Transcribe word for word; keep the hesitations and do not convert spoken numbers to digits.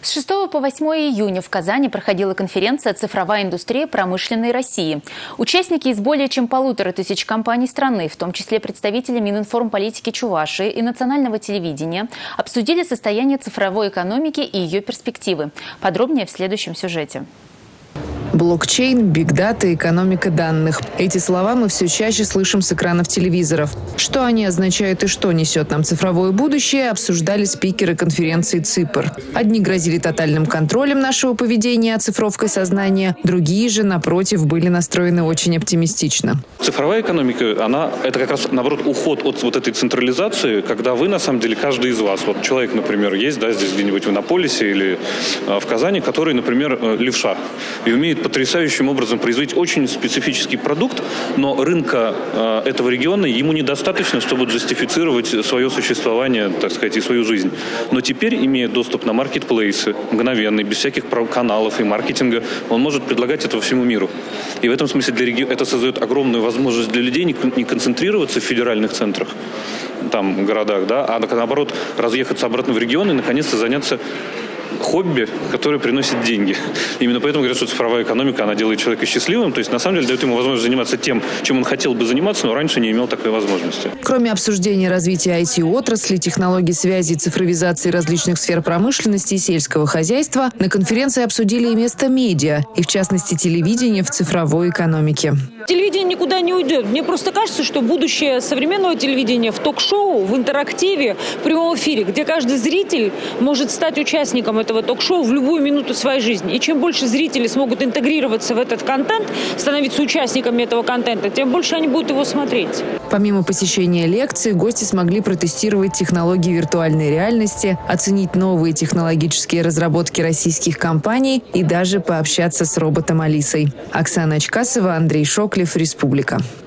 С шестого по восьмое июня в Казани проходила конференция «Цифровая индустрия промышленной России». Участники из более чем полутора тысяч компаний страны, в том числе представители Мининформполитики Чувашии и национального телевидения, обсудили состояние цифровой экономики и ее перспективы. Подробнее в следующем сюжете. Блокчейн, бигдата, экономика данных. Эти слова мы все чаще слышим с экранов телевизоров. Что они означают и что несет нам цифровое будущее, обсуждали спикеры конференции ЦИПР. Одни грозили тотальным контролем нашего поведения, оцифровкой сознания, другие же, напротив, были настроены очень оптимистично. Цифровая экономика, она, это как раз, наоборот, уход от вот этой централизации, когда вы, на самом деле, каждый из вас, вот человек, например, есть, да, здесь где-нибудь в Иннополисе или э, в Казани, который, например, э, левша, и умеет потрясающим образом производить очень специфический продукт, но рынка э, этого региона ему недостаточно, чтобы джастифицировать свое существование, так сказать, и свою жизнь. Но теперь, имея доступ на маркетплейсы, мгновенный, без всяких каналов и маркетинга, он может предлагать это всему миру. И в этом смысле для реги... это создает огромную возможность для людей не, не концентрироваться в федеральных центрах, там, городах, да, а наоборот, разъехаться обратно в регионы и наконец-то заняться хобби, которое приносит деньги. Именно поэтому говорят, что цифровая экономика, она делает человека счастливым. То есть, на самом деле, дает ему возможность заниматься тем, чем он хотел бы заниматься, но раньше не имел такой возможности. Кроме обсуждения развития ай ти-отрасли, технологий связи, цифровизации различных сфер промышленности и сельского хозяйства, на конференции обсудили и место медиа, и в частности телевидения в цифровой экономике. Телевидение никуда не уйдет. Мне просто кажется, что будущее современного телевидения в ток-шоу, в интерактиве, в прямом эфире, где каждый зритель может стать участником этого ток-шоу в любую минуту своей жизни. И чем больше зрители смогут интегрироваться в этот контент, становиться участниками этого контента, тем больше они будут его смотреть. Помимо посещения лекций, гости смогли протестировать технологии виртуальной реальности, оценить новые технологические разработки российских компаний и даже пообщаться с роботом Алисой. Оксана Очкасова, Андрей Шоклев, Республика.